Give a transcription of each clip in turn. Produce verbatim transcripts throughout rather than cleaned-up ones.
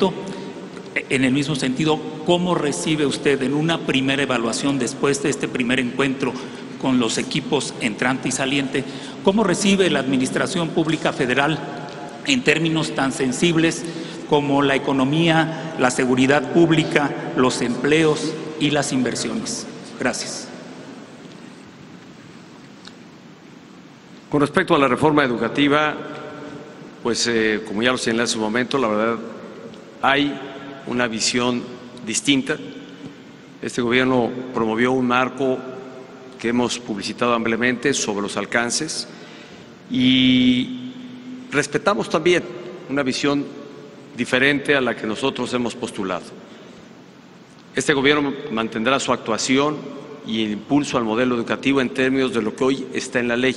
proyecto. En el mismo sentido, ¿cómo recibe usted en una primera evaluación después de este primer encuentro con los equipos entrante y saliente, cómo recibe la Administración Pública Federal en términos tan sensibles como la economía, la seguridad pública, los empleos y las inversiones? Gracias. Con respecto a la reforma educativa, pues eh, como ya lo señalé hace un momento, la verdad hay una visión distinta. Este gobierno promovió un marco que hemos publicitado ampliamente sobre los alcances y respetamos también una visión diferente a la que nosotros hemos postulado. Este gobierno mantendrá su actuación y el impulso al modelo educativo en términos de lo que hoy está en la ley.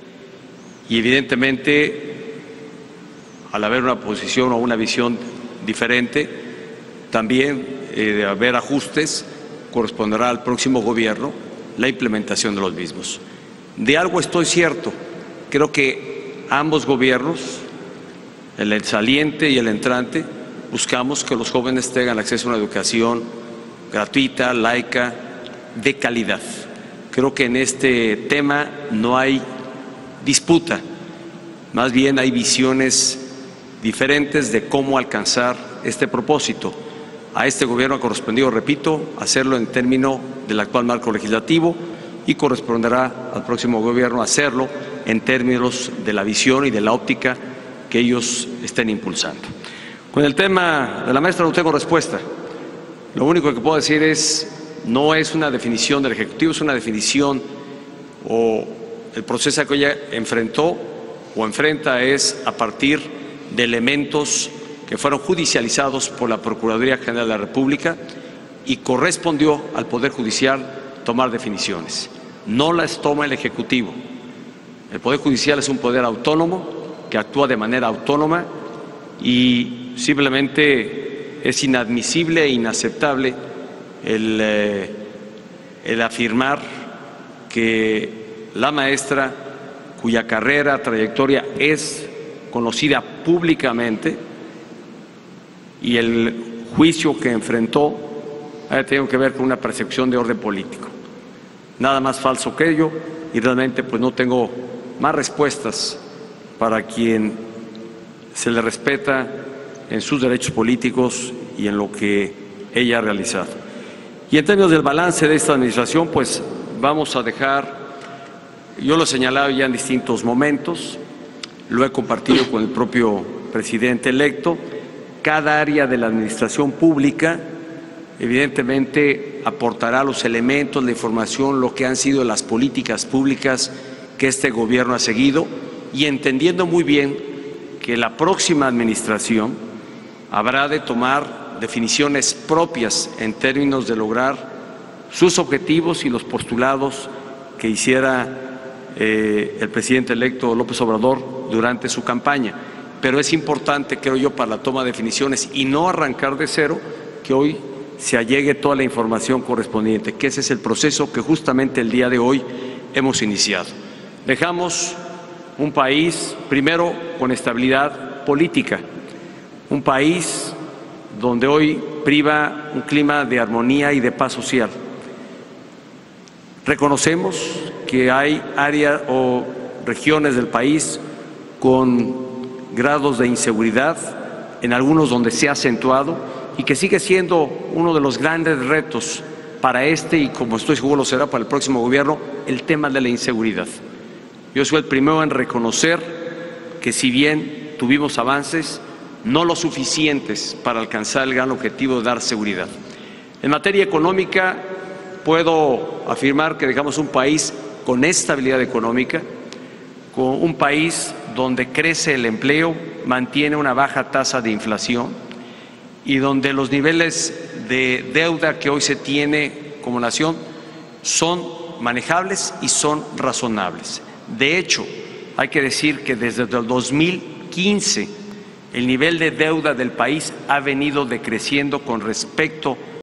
Y evidentemente, al haber una posición o una visión diferente, también eh, de haber ajustes, corresponderá al próximo gobierno la implementación de los mismos. De algo estoy cierto, creo que ambos gobiernos, el saliente y el entrante, buscamos que los jóvenes tengan acceso a una educación gratuita, laica, de calidad. Creo que en este tema no hay disputa, más bien hay visiones diferentes de cómo alcanzar este propósito. A este gobierno ha correspondido, repito, hacerlo en términos del actual marco legislativo y corresponderá al próximo gobierno hacerlo en términos de la visión y de la óptica que ellos estén impulsando. Con el tema de la maestra no tengo respuesta. Lo único que puedo decir es, no es una definición del Ejecutivo, es una definición o el proceso que ella enfrentó o enfrenta es a partir de elementos que fueron judicializados por la Procuraduría General de la República y correspondió al Poder Judicial tomar definiciones. No las toma el Ejecutivo. El Poder Judicial es un poder autónomo que actúa de manera autónoma y simplemente es inadmisible e inaceptable el, eh, el afirmar que la maestra, cuya carrera, trayectoria es conocida públicamente, y el juicio que enfrentó haya tenido que ver con una percepción de orden político. Nada más falso que ello, y realmente pues no tengo más respuestas para quien se le respeta en sus derechos políticos y en lo que ella ha realizado. Y en términos del balance de esta administración, pues vamos a dejar, yo lo he señalado ya en distintos momentos, lo he compartido con el propio presidente electo. Cada área de la administración pública evidentemente aportará los elementos, la información, lo que han sido las políticas públicas que este gobierno ha seguido y entendiendo muy bien que la próxima administración habrá de tomar definiciones propias en términos de lograr sus objetivos y los postulados que hiciera eh, el presidente electo López Obrador durante su campaña. Pero es importante, creo yo, para la toma de definiciones y no arrancar de cero, que hoy se allegue toda la información correspondiente, que ese es el proceso que justamente el día de hoy hemos iniciado. Dejamos un país, primero, con estabilidad política, un país donde hoy priva un clima de armonía y de paz social. Reconocemos que hay áreas o regiones del país con grados de inseguridad, en algunos donde se ha acentuado y que sigue siendo uno de los grandes retos para este y como estoy seguro lo será para el próximo gobierno, el tema de la inseguridad. Yo soy el primero en reconocer que si bien tuvimos avances, no lo suficientes para alcanzar el gran objetivo de dar seguridad. En materia económica, puedo afirmar que dejamos un país con estabilidad económica, con un país donde crece el empleo, mantiene una baja tasa de inflación y donde los niveles de deuda que hoy se tiene como nación son manejables y son razonables. De hecho, hay que decir que desde el dos mil quince el nivel de deuda del país ha venido decreciendo con respecto